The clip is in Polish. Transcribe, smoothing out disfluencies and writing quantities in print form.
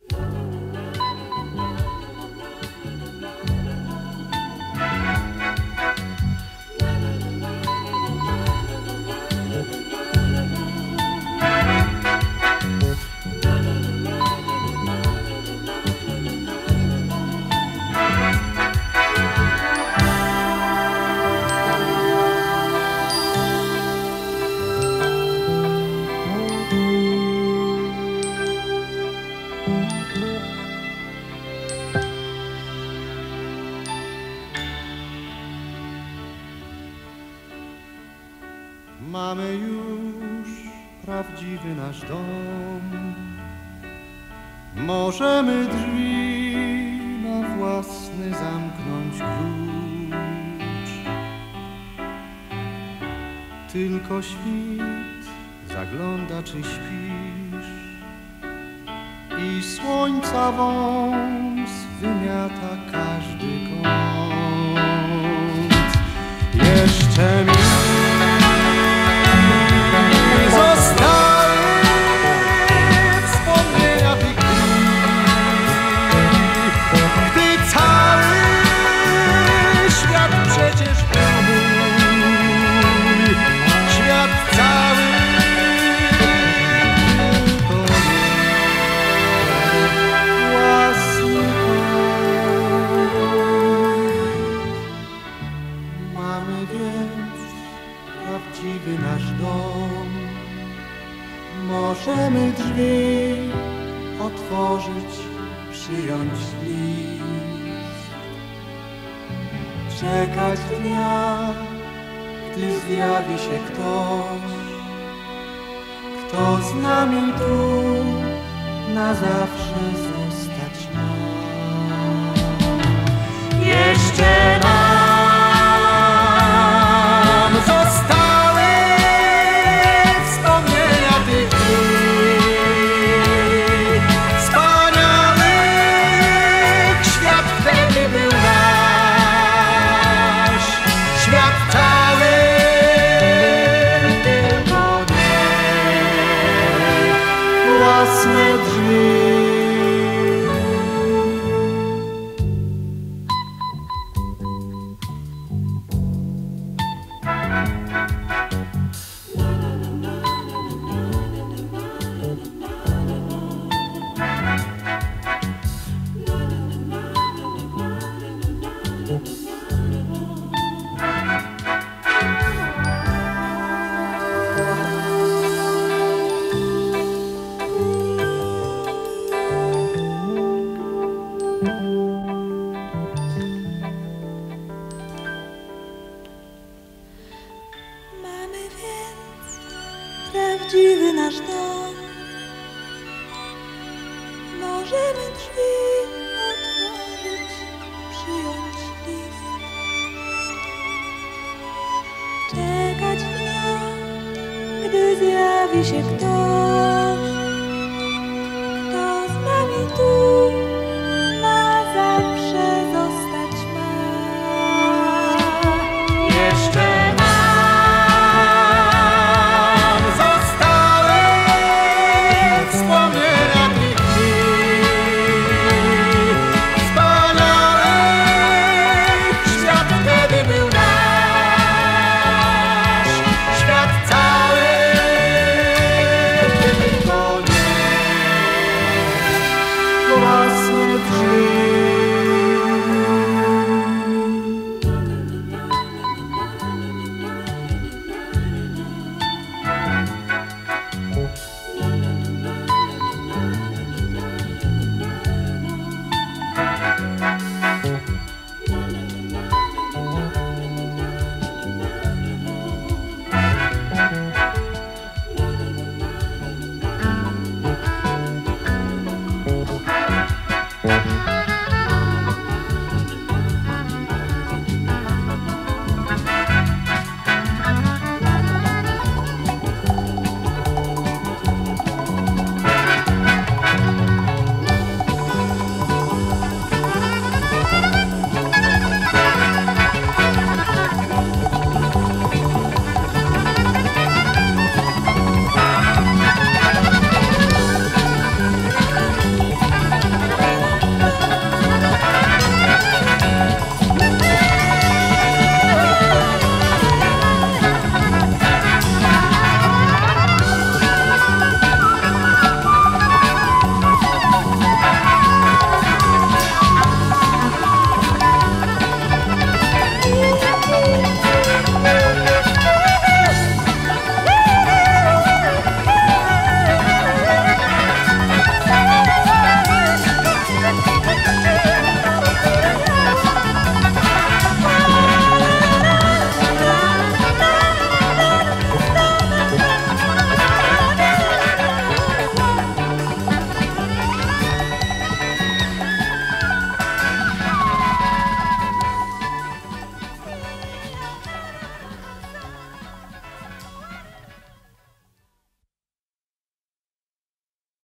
Mamy już prawdziwy nasz dom. Możemy drzwi na własny zamknąć klucz. Tylko świt zagląda, czy śpisz, i słońca wąs wymiata każdy kąt. Jeszcze mi zostały wspomnienia tych dni, gdy cały świat przecież był mój, świat cały tylko własny kąt. Mamy więc prawdziwy nasz dom. Możemy drzwi otworzyć, przyjąć list, czekać dnia, gdy zjawi się ktoś, kto z nami tu na zawsze zostać ma. Jeszcze nam zostały wspomnienia tych dni, wspaniałych. Świat wtedy był nasz, świat cały, tylko nie własne drzwi. Mamy więc prawdziwy nasz dom. Możemy drzwi otworzyć, przyjąć list, czekać dnia, gdy zjawi się ktoś,